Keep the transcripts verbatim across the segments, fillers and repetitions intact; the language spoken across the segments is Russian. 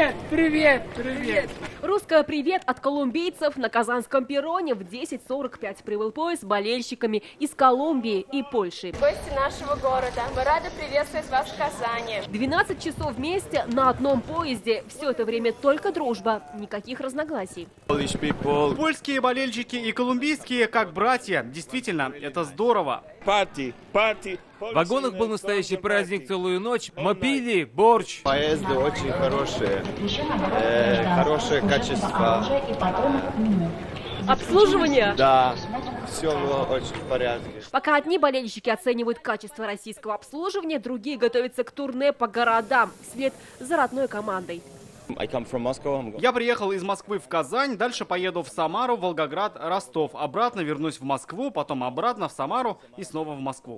Привет, привет, привет. Русское привет от колумбийцев на Казанском перроне в десять сорок пять прибыл поезд с болельщиками из Колумбии и Польши. Гости нашего города, мы рады приветствовать вас в Казани. двенадцать часов вместе на одном поезде. Все это время только дружба, никаких разногласий. Польские болельщики и колумбийские как братья. Действительно, это здорово. Парти, парти. В вагонах был настоящий праздник целую ночь. Мы пили борщ. Поезды очень хорошие, э, хорошее качество. Обслуживание? Да, все было очень в порядке. Пока одни болельщики оценивают качество российского обслуживания, другие готовятся к турне по городам вслед за родной командой. Я приехал из Москвы в Казань, дальше поеду в Самару, Волгоград, Ростов. Обратно вернусь в Москву, потом обратно в Самару и снова в Москву.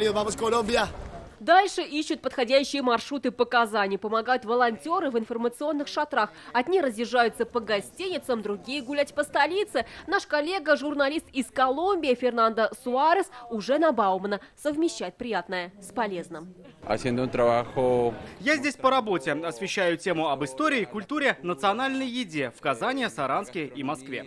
Дальше ищут подходящие маршруты по Казани. Помогают волонтеры в информационных шатрах. Одни разъезжаются по гостиницам, другие гулять по столице. Наш коллега, журналист из Колумбии Фернандо Суарес, уже на Баумана совмещать приятное с полезным. Я здесь по работе. Освещаю тему об истории, культуре, национальной еде в Казани, Саранске и Москве.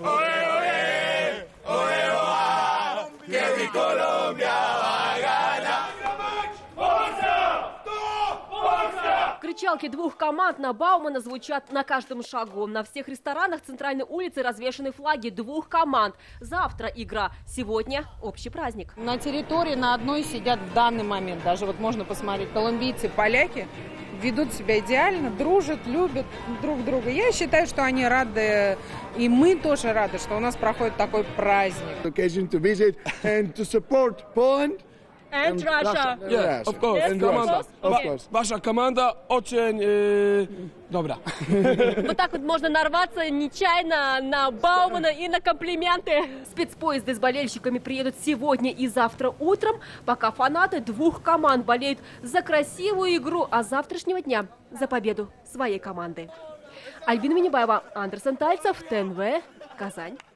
Кричалки двух команд на Баумана звучат на каждом шагу. На всех ресторанах центральной улицы развешаны флаги двух команд. Завтра игра, сегодня общий праздник. На территории на одной сидят в данный момент. Даже вот можно посмотреть, колумбийцы, поляки ведут себя идеально, дружат, любят друг друга. Я считаю, что они рады, и мы тоже рады, что у нас проходит такой праздник. And Russia. Yeah, of course. Yes, And of Russia. course. Of Okay. course. Ваша команда очень э, добра. Вот так вот можно нарваться нечаянно на Баумана и на комплименты. Спецпоезды с болельщиками приедут сегодня и завтра утром, пока фанаты двух команд болеют за красивую игру, а завтрашнего дня за победу своей команды. Альбина Минибаева, Андерсон Тальцев, ТНВ, Казань.